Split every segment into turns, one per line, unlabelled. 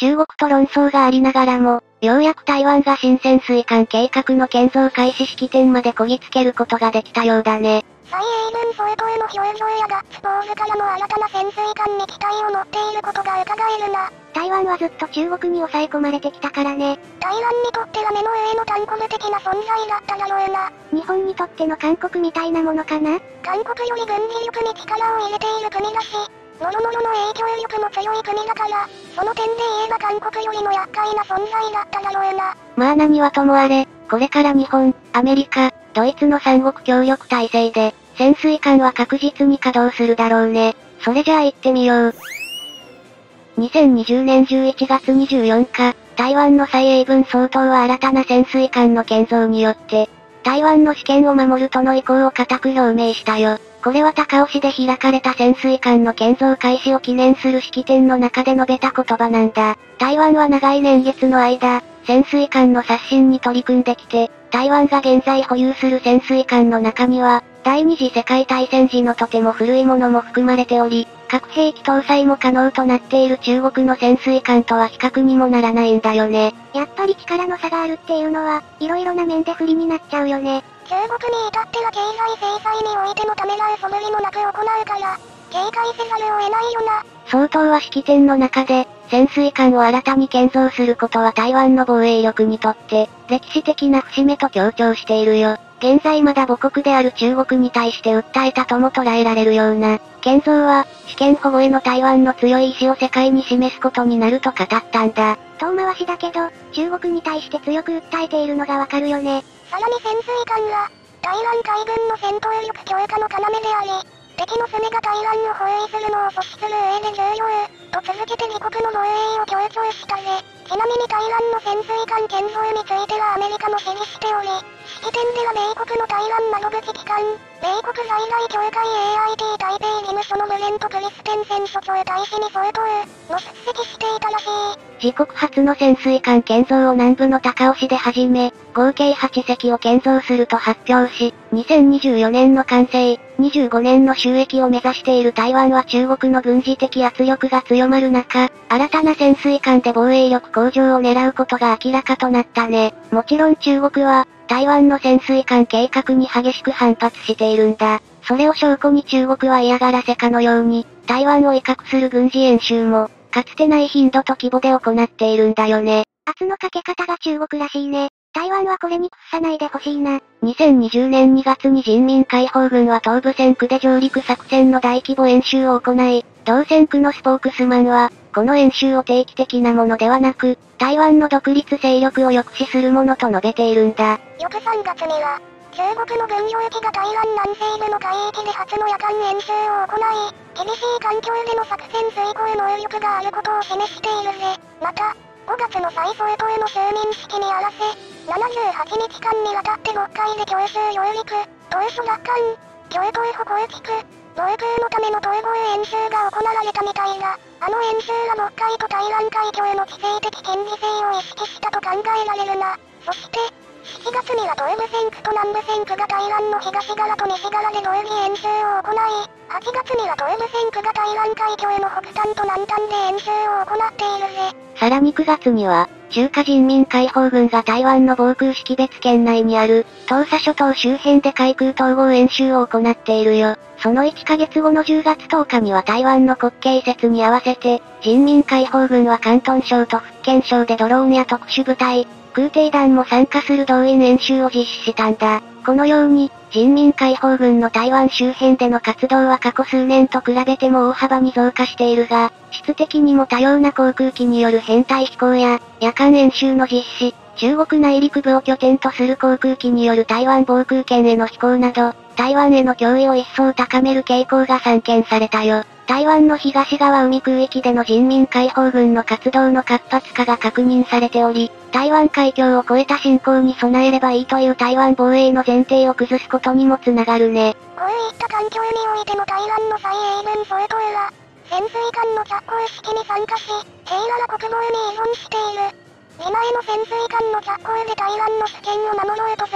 中国と論争がありながらも、ようやく台湾が新潜水艦計画の建造開始式典までこぎつけることができたようだね。
蔡英文総統の表情やガッツポーズからも新たな潜水艦に期待を持っていることが伺えるな。
台湾はずっと中国に抑え込まれてきたからね。
台湾にとっては目の上の単コブ的な存在だっただろうな。
日本にとっての韓国みたいなものかな？
韓国より軍事力に力を入れている国だし、ノロノロの影響力も強い国だから、その点で言えば韓国よりも厄介な存在だっただろうな。
まあ何はともあれ、これから日本、アメリカ、ドイツの三国協力体制で、潜水艦は確実に稼働するだろうね。それじゃあ行ってみよう。2020年11月24日、台湾の蔡英文総統は新たな潜水艦の建造によって、台湾の主権を守るとの意向を固く表明したよ。これは高雄市で開かれた潜水艦の建造開始を記念する式典の中で述べた言葉なんだ。台湾は長い年月の間、潜水艦の刷新に取り組んできて、台湾が現在保有する潜水艦の中には、第二次世界大戦時のとても古いものも含まれており、核兵器搭載も可能となっている中国の潜水艦とは比較にもならないんだよね。
やっぱり力の差があるっていうのは、色々な面で不利になっちゃうよね。中国に至っては経済制裁においてのためらう素振りもなく行うから、警戒せざるを得ないよな。
総統は式典の中で、潜水艦を新たに建造することは台湾の防衛力にとって、歴史的な節目と強調しているよ。現在まだ母国である中国に対して訴えたとも捉えられるような、建造は、主権保護への台湾の強い意志を世界に示すことになると語ったんだ。
遠回しだけど、中国に対して強く訴えているのがわかるよね。さらに潜水艦が、台湾海軍の戦闘力強化の要であり、敵の船が台湾を包囲するのを阻止する上で重要、と続けて自国の防衛を強調したぜ。ちなみに台湾の潜水艦建造についてはアメリカも支持しており、式典では米国の台湾窓口機関、米国在来協会 AIT 台北事務所のブレント・クリステンセン所長大使に総統も出席していたらしい。
自国初の潜水艦建造を南部の高雄市で始め、合計8隻を建造すると発表し、2024年の完成、25年の収益を目指している台湾は中国の軍事的圧力が強まる中、新たな潜水艦で防衛力向上を狙うことが明らかとなったね。もちろん中国は、台湾の潜水艦計画に激しく反発しているんだ。それを証拠に中国は嫌がらせかのように、台湾を威嚇する軍事演習も、かつてない頻度と規模で行っているんだよね。
圧のかけ方が中国らしいね。台湾はこれに屈さないでほしいな。
2020年2月に人民解放軍は東部戦区で上陸作戦の大規模演習を行い、同戦区のスポークスマンは、この演習を定期的なものではなく、台湾の独立勢力を抑止するものと述べているんだ。
翌3月には、中国の軍用機が台湾南西部の海域で初の夜間演習を行い、厳しい環境での作戦遂行能力があることを示しているぜ。また、5月の蔡総統の就任式にあらせ、78日間にわたって6回で強襲揚陸、島嶼奪還、共東歩構築、防空のための統合演習が行われたみたいだ。あの演習は北海と台湾海峡の地政的権利性を意識したと考えられるな。そして、7月には東部戦区と南部戦区が台湾の東側と西側で同時演習を行い、8月には東部戦区が台湾海峡の北端と南端で演習を行っているぜ。
さらに9月には、中華人民解放軍が台湾の防空識別圏内にある、東沙諸島周辺で海空統合演習を行っているよ。その1ヶ月後の10月10日には台湾の国慶節に合わせて、人民解放軍は広東省と福建省でドローンや特殊部隊、空挺団も参加する動員演習を実施したんだ。このように、人民解放軍の台湾周辺での活動は過去数年と比べても大幅に増加しているが、質的にも多様な航空機による編隊飛行や、夜間演習の実施、中国内陸部を拠点とする航空機による台湾防空圏への飛行など、台湾への脅威を一層高める傾向が散見されたよ。台湾の東側海空域での人民解放軍の活動の活発化が確認されており、台湾海峡を越えた侵攻に備えればいいという台湾防衛の前提を崩すことにもつながるね。
こういった環境においての台湾の蔡英文総統は、潜水艦の着工式に参加し、平和な国防に依存している。自前の潜水艦の着工で台湾の主権を守ろうとする。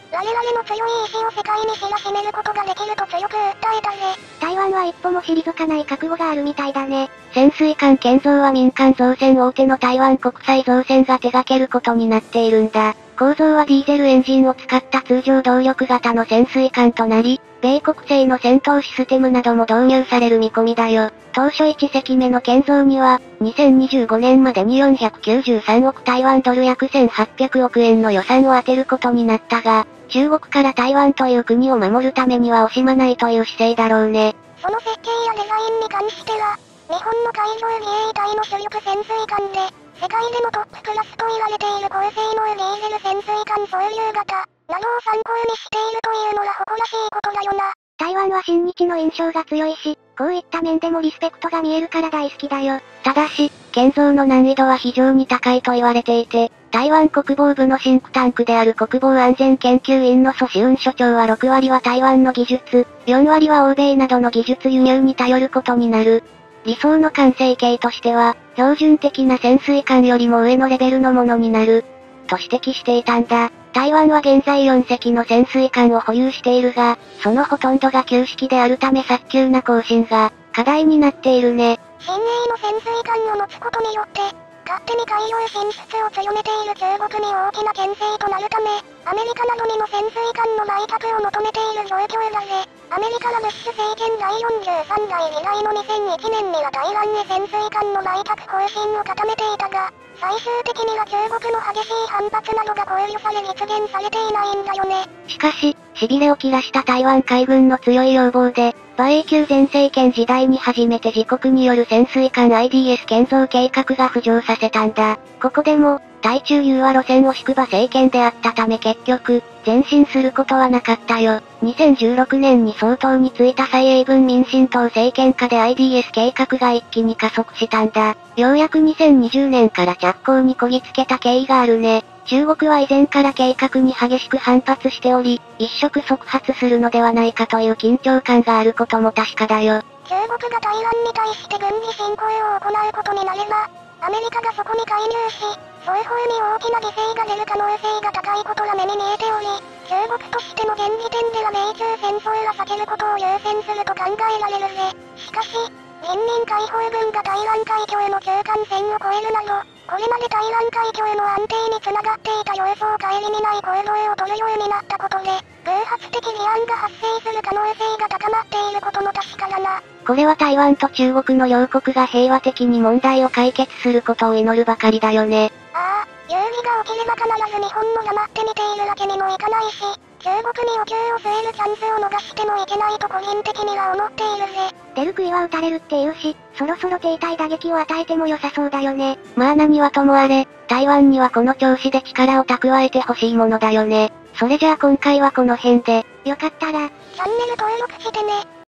我々の強い意志を世界に知らしめることができると強く訴えたぜ。
台湾は一歩も退かない覚悟があるみたいだね。潜水艦建造は民間造船大手の台湾国際造船が手掛けることになっているんだ。構造はディーゼルエンジンを使った通常動力型の潜水艦となり、米国製の戦闘システムなども導入される見込みだよ。当初1隻目の建造には、2025年までに493億台湾ドル約1800億円の予算を充てることになったが、中国から台湾という国を守るためには惜しまないという姿勢だろうね。
その設計やデザインに関しては、日本の海上自衛隊の主力潜水艦で、世界でもトップクラスと言われている高性能ディーゼル潜水艦総流型、などを参考にしているというのが誇らしいことだよな。
台湾は親日の印象が強いし、こういった面でもリスペクトが見えるから大好きだよ。ただし、建造の難易度は非常に高いと言われていて、台湾国防部のシンクタンクである国防安全研究院の蘇志雲所長は6割は台湾の技術、4割は欧米などの技術輸入に頼ることになる。理想の完成形としては、標準的な潜水艦よりも上のレベルのものになる。と指摘していたんだ。台湾は現在4隻の潜水艦を保有しているが、そのほとんどが旧式であるため早急な更新が、課題になっているね。
新鋭の潜水艦を持つことによって、勝手に海洋進出を強めている中国に大きな牽制となるため、アメリカなどにも潜水艦の売却を求めている状況だぜ。アメリカがブッシュ政権第43代以来の2001年には台湾へ潜水艦の売却方針を固めていたが、最終的には中国の激しい反発などが考慮され実現されていないんだよね。
しかし、痺れを切らした台湾海軍の強い要望で、馬英九前政権時代に初めて自国による潜水艦 IDS 建造計画が浮上させたんだ。ここでも、対中融和路線を敷く馬政権であったため結局、前進することはなかったよ。2016年に総統に就いた蔡英文民進党政権下で IDS 計画が一気に加速したんだ。ようやく2020年から着工にこぎつけた経緯があるね。中国は以前から計画に激しく反発しており、一触即発するのではないかという緊張感があることも確かだよ。
中国が台湾に対して軍事侵攻を行うことになれば、アメリカがそこに介入し、双方に大きな犠牲が出る可能性が高いことが目に見えており、中国としても現時点では米中戦争は避けることを優先すると考えられるぜ。しかし、人民解放軍が台湾海峡の中間線を越えるなど、これまで台湾海峡の安定につながっていた様子を顧みない行動を取るようになったことで、偶発的事案が発生する可能性が高まっていることも確かだな。
これは台湾と中国の両国が平和的に問題を解決することを祈るばかりだよね。
ああ、有事が起きれば必ず日本も黙って見ているわけにもいかないし、中国にお灸を据えるチャンスを逃してもいけないと個人的には思っているぜ。
出る杭は打たれるって言うし、そろそろ停滞打撃を与えても良さそうだよね。まあ何はともあれ、台湾にはこの調子で力を蓄えてほしいものだよね。それじゃあ今回はこの辺で、よかったら、
チャンネル登録してね。